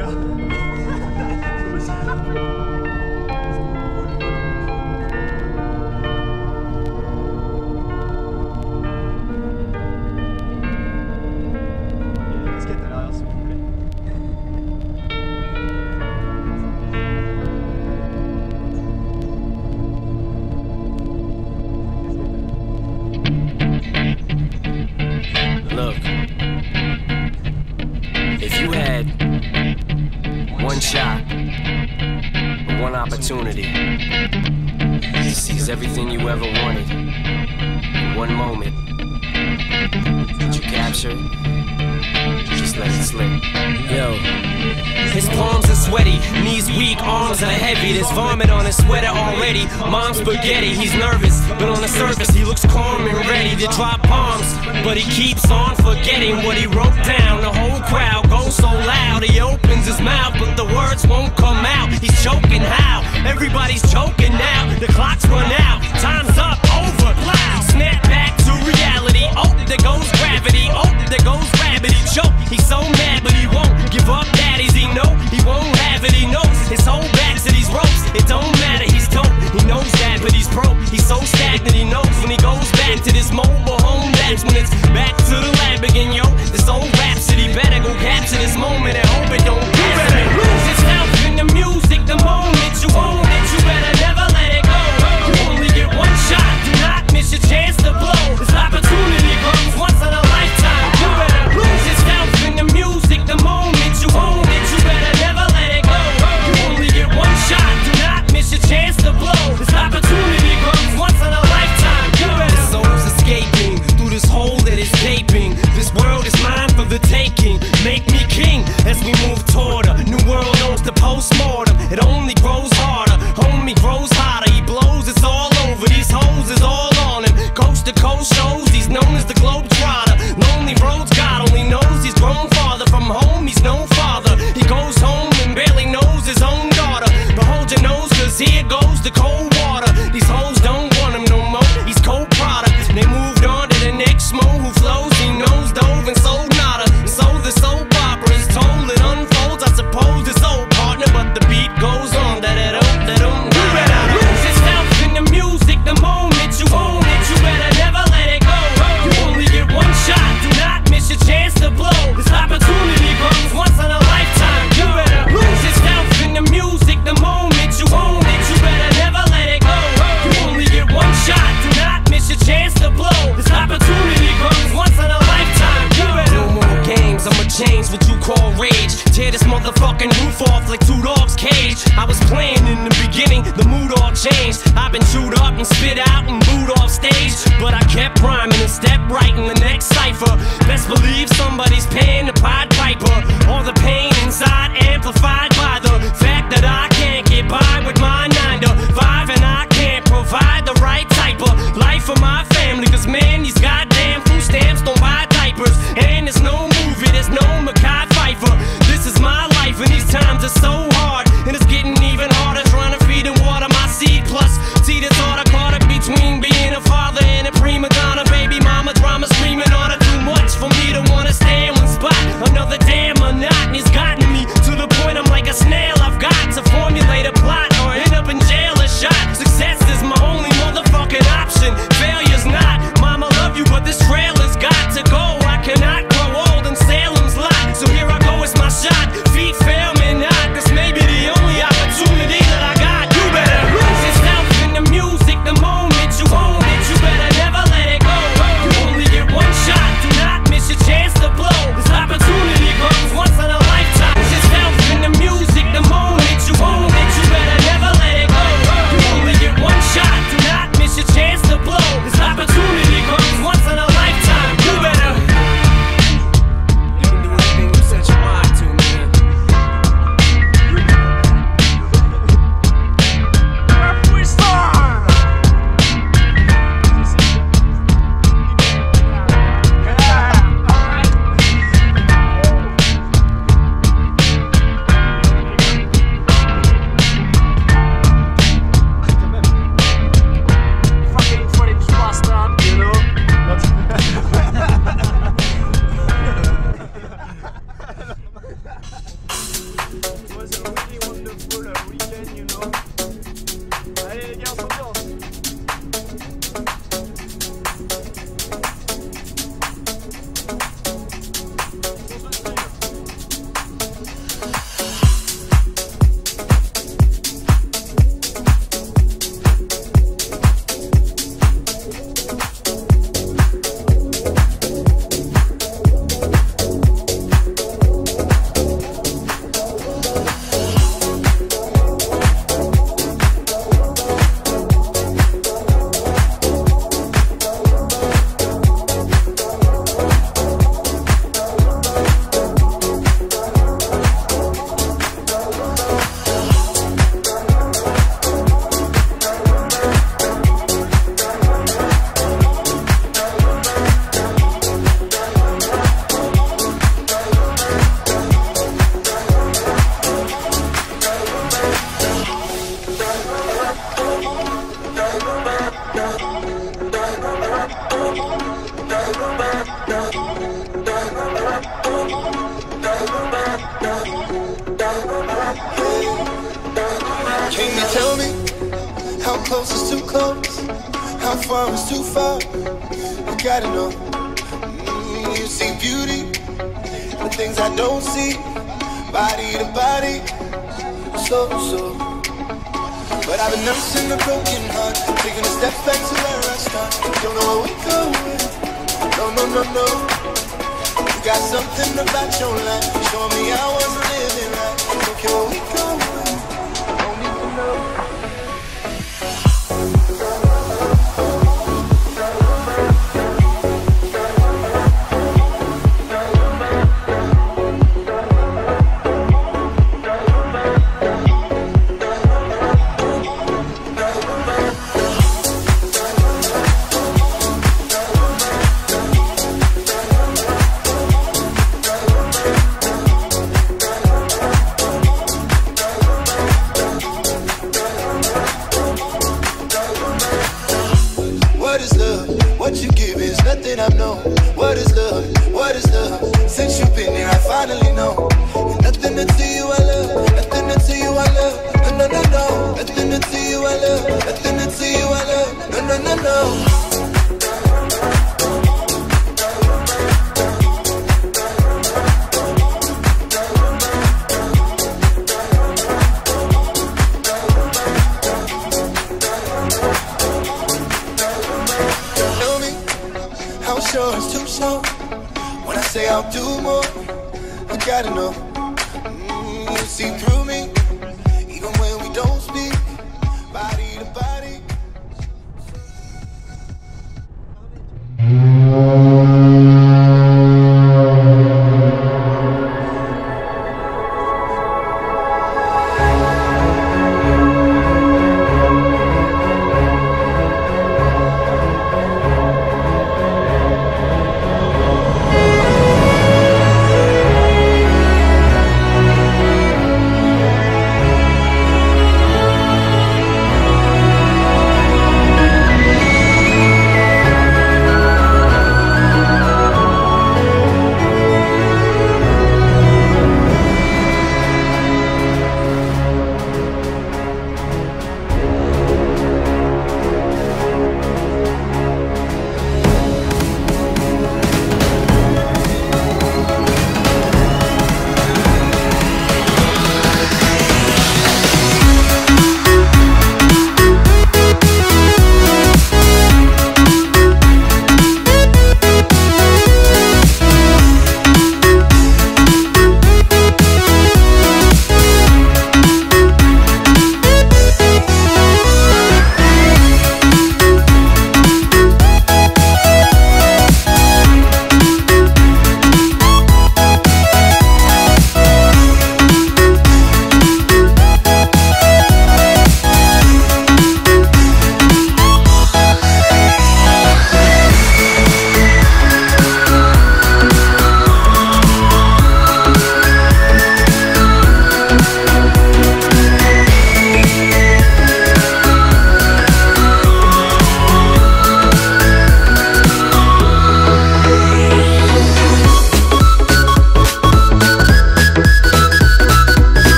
Look, if you had one shot, one opportunity to seize everything you ever wanted in one moment, did you capture it? Just let it slip. Yo. His palms are sweaty, knees weak, arms are heavy. There's vomit on his sweater already. Mom's spaghetti, he's nervous, but on the surface he looks calm and ready to drop bombs. But he keeps on forgetting what he wrote down. The whole crowd goes so loud, he opens his mouth, but the words won't come out. He's choking how? Everybody's choking now. The clock's run out, time's up, over, loud. Snap back to reality. Oh, there goes gravity. Oh, there goes gravity. Choke, he's so mad, but he won't give up. Daddies, he know he won't have it. He knows his whole back to these ropes. It don't matter, he's dope. He knows that, but he's broke. He's so stagnant. He knows when he goes back to this mobile home, that's when it's back to the lab again, yo. This old rhapsody better go capture this moment and hope it don't pass. You better lose yourself in the music the moment you own it. You better never let it go. You only get one shot. Do not miss your chance to blow. This opportunity comes once in a lifetime. You better lose yourself in the music the moment you own it. You better never let it go. You only get one shot. Do not miss your chance to blow. This opportunity comes once in a lifetime. You better. The soul's escaping through this hole that is gaping. This world is mine for the taking. Make me king as we move toward a new world knows the postmortem. It only grows harder, homie grows hotter. He blows, it's all over. These hoes is all on him. Coast to coast shows, he's known as the Globetrotter. Lonely roads, God only knows he's grown farther from home. He's no father. He goes home and barely knows his own daughter. But hold your nose, cause here goes the cold water. These hoes don't want him no more. He's cold product. They moved on to the next mo who flows. He knows dove and sold nada. So the soap opera is told, it unfolds. I suppose it's old partner, but the beat goes on. You better lose yourself in the music the moment you own it. You better never let it go. You only get one shot. Do not miss your chance to blow. This opportunity comes once in a lifetime. You better lose yourself in the music the moment you own it. You better never let it go. You only get one shot. Do not miss your chance to blow. This opportunity comes once in a lifetime. You better. No more games, I'ma change what you call rage. Tear this motherfucking roof off like two dogs' cage. I was playing in the beginning, the mood all changed. I've been chewed up and spit out and booed off stage, but I kept rhyming and stepped right in the next cipher. Best believe somebody's paying the Pied Piper. All the pain inside amplified by the fact that I can't get by with my 9 to 5, and I can't provide the right type of life for my family. Cause man, these goddamn food stamps don't buy diapers, and there's no movie, there's no Mackay Pfeiffer. This is my life and these times are so hard, and it's getting even harder trying to feed and water my seed. Plus, see this order caught up between being a father and a prima donna. Baby mama drama screaming on her, too much for me to wanna stand when Allez les gars, on s'ambiance. Can you tell me how close is too close? How far is too far? I gotta know. You see beauty, the things I don't see, body to body, so. But I've been nursing a broken heart, taking a step back to where I start. Don't know where we going. No. You got something about your life, showing me I wasn't living right. Don't care where we going. What you give is nothing I've known. What is love? What is love? Since you've been here, I finally know. Nothing until you I love. Nothing until you I love. No. Nothing until you I love. Nothing until you I love. No. Sure, it's too short. When I say I'll do more, I gotta know. You see through me, even when we don't speak, body to body.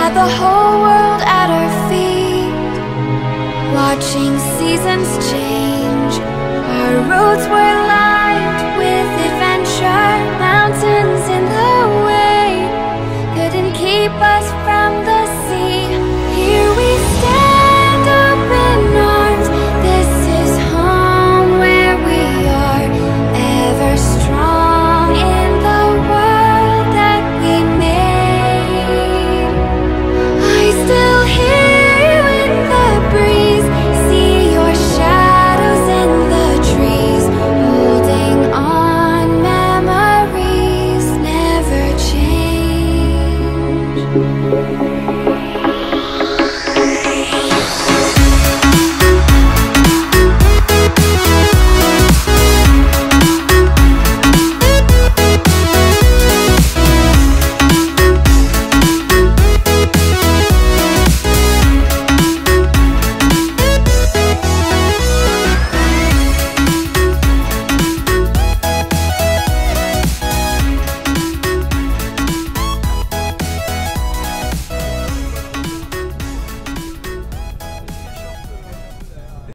had the whole world at our feet, watching seasons change. Our roads were lined